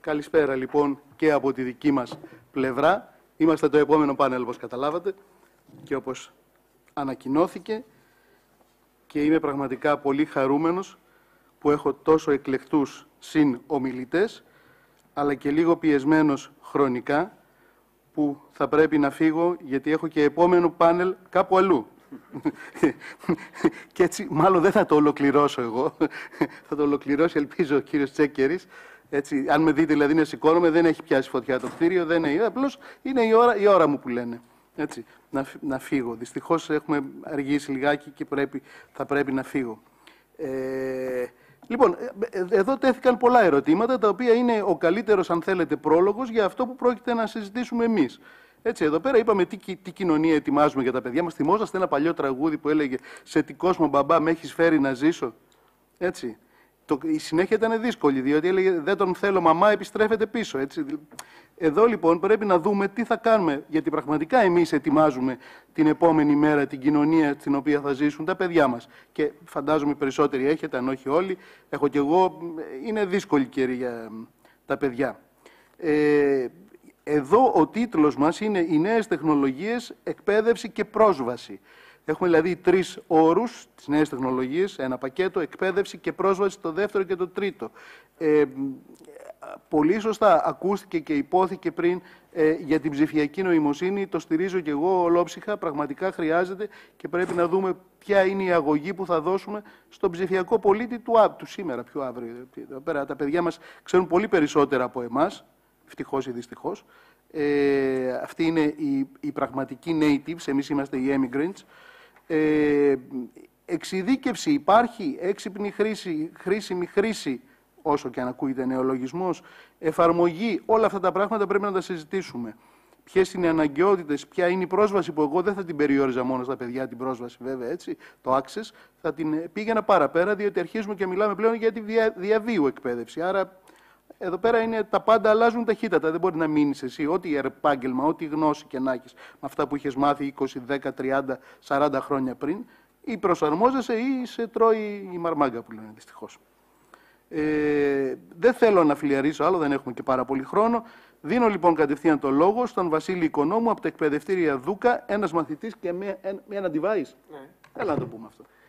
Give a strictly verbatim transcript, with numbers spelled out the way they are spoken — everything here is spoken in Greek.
Καλησπέρα λοιπόν και από τη δική μας πλευρά. Είμαστε το επόμενο πάνελ, όπως καταλάβατε και όπως ανακοινώθηκε, και είμαι πραγματικά πολύ χαρούμενος που έχω τόσο εκλεκτούς συνομιλητές, αλλά και λίγο πιεσμένος χρονικά, που θα πρέπει να φύγω γιατί έχω και επόμενο πάνελ κάπου αλλού. Και έτσι μάλλον δεν θα το ολοκληρώσω εγώ, θα το ολοκληρώσει ελπίζω ο κύριος Τσέκερης. Έτσι, αν με δείτε δηλαδή να σηκώνομαι, δεν έχει πιάσει φωτιά το κτίριο, δεν είναι, απλώς είναι η ώρα, η ώρα μου που λένε. Έτσι, να, να φύγω. Δυστυχώς έχουμε αργήσει λιγάκι και πρέπει, θα πρέπει να φύγω. Ε, λοιπόν, εδώ τέθηκαν πολλά ερωτήματα, τα οποία είναι ο καλύτερος, αν θέλετε, πρόλογος για αυτό που πρόκειται να συζητήσουμε εμείς. Έτσι, εδώ πέρα είπαμε τι, τι κοινωνία ετοιμάζουμε για τα παιδιά μας. Θυμόσαστε ένα παλιό τραγούδι που έλεγε «Σε τι κόσμο, μπαμπά, με έχεις φέρει να ζήσω». Έτσι. Το, η συνέχεια ήταν δύσκολη, διότι έλεγε «Δεν τον θέλω, μαμά, επιστρέφεται πίσω». Έτσι. Εδώ λοιπόν πρέπει να δούμε τι θα κάνουμε, γιατί πραγματικά εμείς ετοιμάζουμε την επόμενη μέρα την κοινωνία στην οποία θα ζήσουν τα παιδιά μας. Και φαντάζομαι οι περισσότεροι έχετε, αν όχι όλοι, έχω κι εγώ, είναι δύσκολη καιρή για τα παιδιά. Ε, εδώ ο τίτλος μας είναι «Οι νέες τεχνολογίες, εκπαίδευση και πρόσβαση». Έχουμε δηλαδή τρεις όρους, τις νέες τεχνολογίες, ένα πακέτο, εκπαίδευση και πρόσβαση, το δεύτερο και το τρίτο. Ε, πολύ σωστά ακούστηκε και υπόθηκε πριν ε, για την ψηφιακή νοημοσύνη, το στηρίζω και εγώ ολόψυχα, πραγματικά χρειάζεται και πρέπει να δούμε ποια είναι η αγωγή που θα δώσουμε στον ψηφιακό πολίτη του, του σήμερα, πιο αύριο. Εδώ πέρα, τα παιδιά μας ξέρουν πολύ περισσότερα από εμάς, ευτυχώς ή δυστυχώς. Ε, αυτοί είναι οι, οι πραγματικοί natives, εμείς είμαστε οι emigrants. Ε, εξειδίκευση υπάρχει, έξυπνη χρήση, χρήσιμη χρήση, όσο και αν ακούγεται νεολογισμός, εφαρμογή, όλα αυτά τα πράγματα πρέπει να τα συζητήσουμε. Ποιες είναι οι αναγκαιότητες, ποια είναι η πρόσβαση, που εγώ δεν θα την περιόριζα μόνο στα παιδιά την πρόσβαση, βέβαια, έτσι, το access, θα την πήγαινα παραπέρα, διότι αρχίζουμε και μιλάμε πλέον για τη δια, διαβίου εκπαίδευση. Άρα, εδώ πέρα είναι, τα πάντα αλλάζουν ταχύτατα. Δεν μπορεί να μείνεις εσύ, ό,τι επάγγελμα, ό,τι γνώση και να έχεις, με αυτά που είχες μάθει είκοσι, δέκα, τριάντα, σαράντα χρόνια πριν, ή προσαρμόζεσαι ή σε τρώει η μαρμάγκα που λένε δυστυχώς. Ε, δεν θέλω να φιλιαρίσω άλλο, δεν έχουμε και πάρα πολύ χρόνο. Δίνω λοιπόν κατευθείαν το λόγο στον Βασίλη Οικονόμου από τα εκπαιδευτήρια Δούκα, ένας μαθητής και με, με ένα device. Ναι. Έλα να το πούμε αυτό.